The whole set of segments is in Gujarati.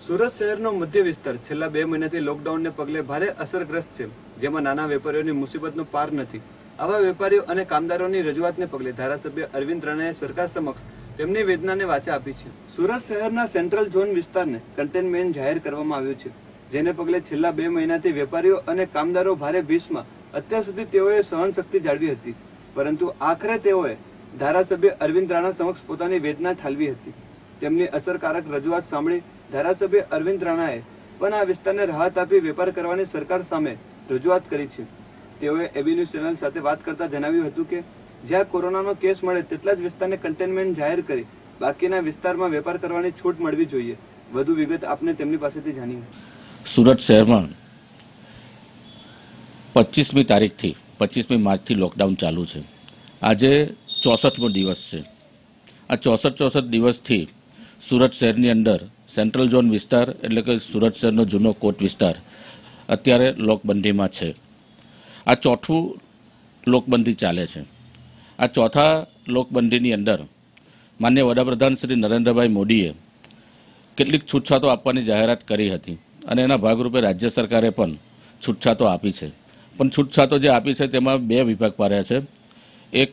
સુરત શહેરનો મધ્ય વિસ્તાર છેલ્લા 2 મહિનાથી લોકડાઉનને પગલે ભારે અસરગ્રસ્ત છે, જેમાં નાના વેપારીઓની મુસીબતનો પાર નથી। આવા વેપારીઓ અને કામદારોની રજૂઆતને પગલે ધારાસભ્ય અરવિંદ રાણાએ સરકાર સમક્ષ તેમની વેદનાને વાચા આપી છે। સુરત શહેરના સેન્ટ્રલ ઝોન વિસ્તારને કન્ટેનમેન્ટ જાહેર કરવામાં આવ્યો છે, જેને પગલે છેલ્લા 2 મહિનાથી વેપારીઓ અને કામદારો ભારે ભીષમાં અત્યાર સુધી તેઓએ સહનશક્તિ જાળવી હતી, પરંતુ આખરે તેઓએ ધારાસભ્ય અરવિંદ રાણા સમક્ષ પોતાની વેદના ઠાલવી હતી। તેમની અસરકારક રજૂઆત સાંભળી ધારાસભ્ય અરવિંદ રાણાએ પણ આ વિસ્તારને રાહત આપી વેપાર કરવાની સરકાર સામે રજૂઆત કરી છે। તેઓએ એબી ન્યૂઝ ચેનલ સાથે વાત કરતા જણાવ્યું હતું કે જ્યાં કોરોનાનો કેસ મળે તેટલા જ વિસ્તારને કન્ટેનમેન્ટ જાહેર કરી બાકીના વિસ્તારમાં વેપાર કરવાની છૂટ મળવી જોઈએ। વધુ વિગત આપને તેમની પાસેથી જાણીએ। સુરત શહેરમાં 25મી તારીખથી 25મી માર્ચથી લોકડાઉન ચાલુ છે। આજે 64મો દિવસ છે। આ 64 દિવસથી સુરત શહેરની અંદર સેન્ટ્રલ ઝોન વિસ્તાર એટલે કે સુરત શહેરનો જૂનો કોટ વિસ્તાર અત્યારે લોકબંધીમાં છે। આ ચોથું લોકબંધી ચાલે છે। આ ચોથા લોકબંધીની અંદર માનનીય વડાપ્રધાન શ્રી નરેન્દ્રભાઈ મોદીએ કેટલીક છૂટછાટો આપવાની જાહેરાત કરી હતી અને એના ભાગરૂપે રાજ્ય સરકારે પણ છૂટછાટો આપી છે। પણ છૂટછાટો જે આપી છે તેમાં 2 વિભાગ પાડ્યા છે। એક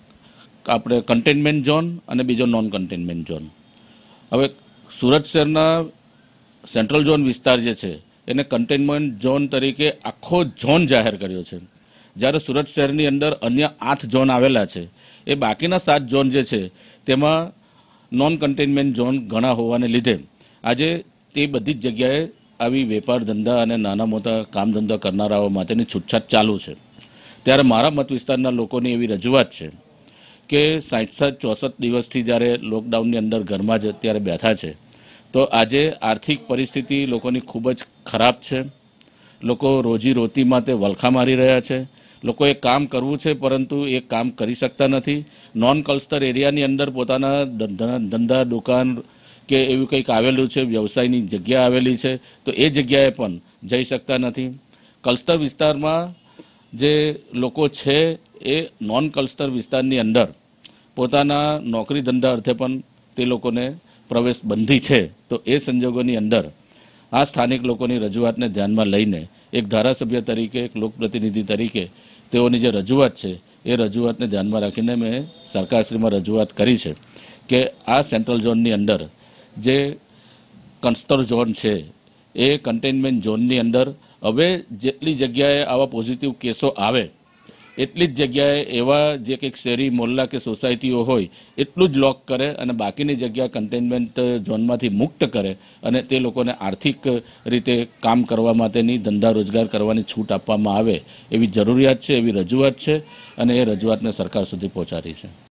આપણે કન્ટેનમેન્ટ ઝોન અને બીજો નોન કન્ટેનમેન્ટ ઝોન। હવે સુરત શહેરના સેન્ટ્રલ ઝોન વિસ્તાર જે છે એને કન્ટેનમેન્ટ ઝોન તરીકે આખો ઝોન જાહેર કર્યો છે, જ્યારે સુરત શહેરની અંદર અન્ય 8 ઝોન આવેલા છે। એ બાકીના 7 ઝોન જે છે તેમાં નોન કન્ટેનમેન્ટ ઝોન ઘણા હોવાને લીધે આજે તે બધી જ જગ્યાએ આવી વેપાર ધંધા અને નાના મોટા કામ ધંધા કરનારાઓ માટેની છૂટછાટ ચાલુ છે। ત્યારે મારા મત વિસ્તારના લોકોની એવી રજૂઆત છે કે 60-64 દિવસથી જ્યારે લોકડાઉનની અંદર ઘરમાં જ અત્યારે બેઠા છે, તો આજે આર્થિક પરિસ્થિતિ લોકોની ખૂબ જ ખરાબ છે। લોકો રોજીરોટી માટે વલખા મારી રહ્યા છે। લોકોએ કામ કરવું છે પરંતુ એ કામ કરી શકતા નથી। નોન ક્લસ્ટર એરિયાની અંદર પોતાના ધંધા દુકાન કે એવું કંઈક આવેલું છે, વ્યવસાયની જગ્યા આવેલી છે, તો એ જગ્યાએ પણ જઈ શકતા નથી। ક્લસ્ટર વિસ્તારમાં જે લોકો છે એ નોન ક્લસ્ટર વિસ્તારની અંદર પોતાના નોકરી ધંધા અર્થે પણ તે લોકોને પ્રવેશ બંધી છે। તો એ સંજોગોની અંદર આ સ્થાનિક લોકોની રજૂઆતને ધ્યાનમાં લઈને એક ધારાસભ્ય તરીકે, એક લોકપ્રતિનિધિ તરીકે તેઓની જે રજૂઆત છે એ રજૂઆતને ધ્યાનમાં રાખીને મેં સરકારશ્રીમાં રજૂઆત કરી છે કે આ સેન્ટ્રલ ઝોનની અંદર જે ક્લસ્ટર ઝોન છે એ કન્ટેનમેન્ટ ઝોનની અંદર હવે જેટલી જગ્યાએ આવા પોઝિટિવ કેસો આવે એટલી જ જગ્યાએ એવા જે કંઈક શેરી મોહલ્લા કે સોસાયટીઓ હોય એટલું જ લોક કરે અને બાકીની જગ્યા કન્ટેનમેન્ટ ઝોનમાંથી મુક્ત કરે અને તે લોકોને આર્થિક રીતે કામ કરવા માટેની ધંધા રોજગાર કરવાની છૂટ આપવામાં આવે એવી જરૂરિયાત છે, એવી રજૂઆત છે અને એ રજૂઆતને સરકાર સુધી પહોંચાડી છે।